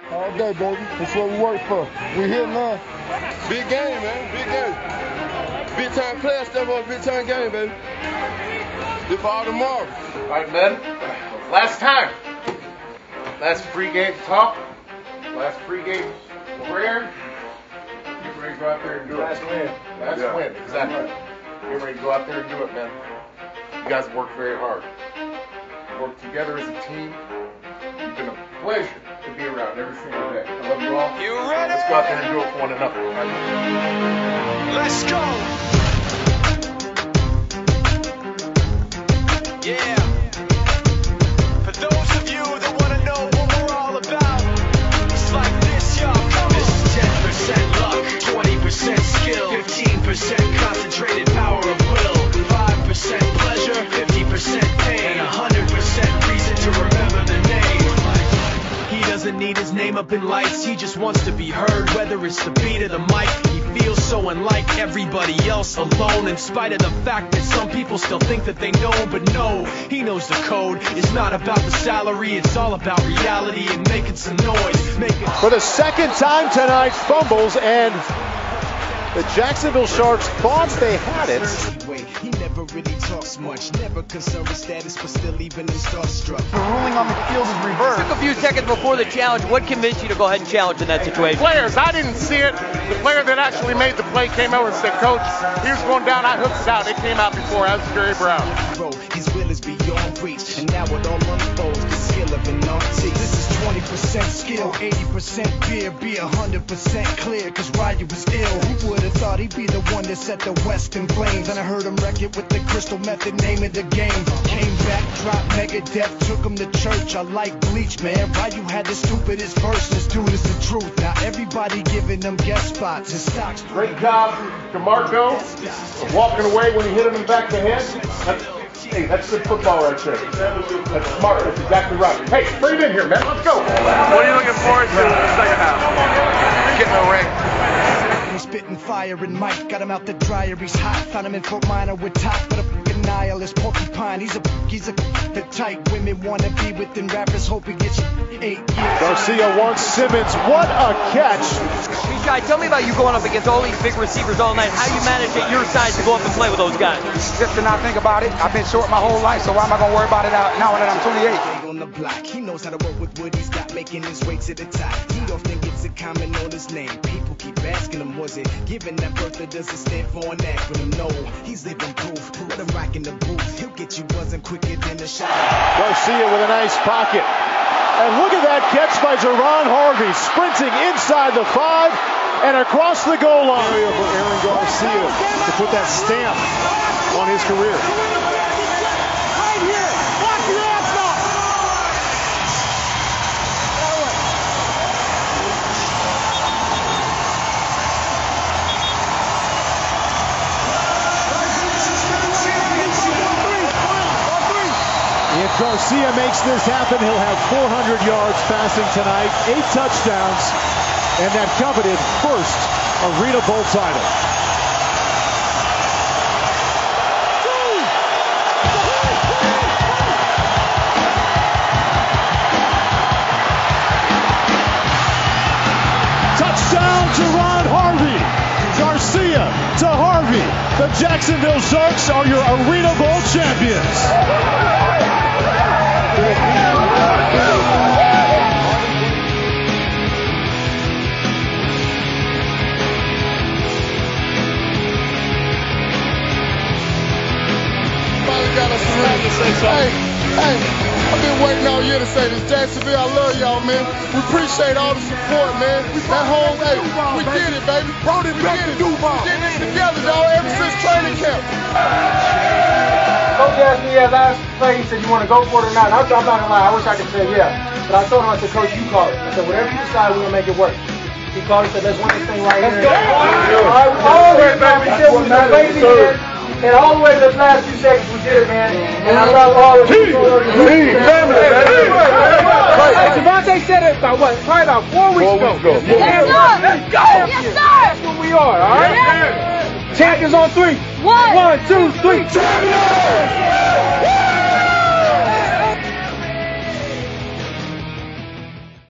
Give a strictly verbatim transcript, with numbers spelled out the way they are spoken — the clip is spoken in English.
All day, baby. That's what we work for. We here now. Big game, man. Big game. Big time players step up. Big time game, baby. This for all tomorrow. All right, men. Last time. Last pregame talk. Last pregame prayer. Get ready to go out there and do it. Last win. Last Yeah. win, exactly. Get ready to go out there and do it, man. You guys work very hard. Work together as a team. It's been a pleasure to be around every single day. I love you all. You ready? Let's go out there and do it for one another. Let's go. Yeah. For those of you that want to know what we're all about, it's like this, y'all. Come on. This is ten percent luck, twenty percent skill, fifteen percent concentrated power of will, five percent pleasure, fifty percent pain, and one hundred percent reason to remember the name. He doesn't need his name up in lights, he just wants to be heard, whether it's the beat of the mic. He feels so unlike everybody else, alone, in spite of the fact that some people still think that they know. But no, he knows the code. It's not about the salary, it's all about reality and making some noise. Making For the second time tonight, fumbles, and the Jacksonville Sharks thought they had it. He never really talks much, never concerned with status, but still even in starstruck. The ruling on the field is reversed. Took a few seconds before the challenge. What convinced you to go ahead and challenge in that situation? Players, I didn't see it. The player that actually made the play came over and said, Coach, he was going down, I hooked it out. It came out before. That was Jerry Brown. Bro, his will is beyond reach, and now it all unfolds. The skill of an artist. This is twenty percent skill, eighty percent beer, be one hundred percent clear, cause Ryu was ill. Who would have thought he'd be the one that set the West in flames? And I heard him wreck it with the crystal method, name of the game. Came back, dropped Megadeth, took him to church. I like Bleach, man. Ryu had the stupidest verses, dude, it's the truth. Now everybody giving them guest spots and stocks. Great job to Marco of walking away when he hit him in the back of the head. That's, hey, that's good football right there. That's smart. That's exactly right. Hey, bring it in here, man. Let's go. What are you looking forward to in the second half? Getting a ring. He's spitting fire and Mike got him out the dryer. He's hot. Found him in Fort Minor with top, but a fucking nihilist porcupine. He's a he's a the type women wanna be within rappers. Hope he gets you eight years. Garcia wants Simmons. What a catch! Shai, tell me about you going up against all these big receivers all night. How you manage at your size to go up and play with those guys? Just to not think about it. I've been short my whole life, so why am I going to worry about it out now that I'm twenty-eight? On the block, he knows how to work with what he's got, making his way to the top. He often gets a comment on his name. People keep asking him, was it given that birth that doesn't stand for an acronym? No, he's living proof. Let him rock in the booth. He'll get you buzzing quicker than a shot. Garcia with a nice pocket. And look at that catch by Jerron Harvey, sprinting inside the five and across the goal line. Area for Aaron Garcia to put that stamp on his career. Right here. Watch your ass off. If Garcia makes this happen, he'll have four hundred yards passing tonight, eight touchdowns, and that coveted first Arena Bowl title. Touchdown to Ron Harvey. Garcia to Harvey. The Jacksonville Sharks are your Arena Bowl champions. Hey, hey, I've been waiting all year to say this. Jacksonville, I love y'all, man. We appreciate all the support, man. That home, hey, we did it, baby. We did it. We did it together, dog, ever since training camp. Coach asked me as I played, he said, you want to go for it or not? And I'm not going to lie, I wish I could say yeah. But I told him, I said, Coach, you call it. I said, whatever you decide, we're going to make it work. He called it, said, let's win this thing right here. Let's go. All right, we all the way back. We still was crazy here. And all the way to the last few seconds, we did it, man. And I love all of you. Hey, Devontae said it about what? Probably about four weeks ago. Yes, sir. Let's go. Yes, sir. That's what we are, all right? Champions on three. One. One, two, three. Champions!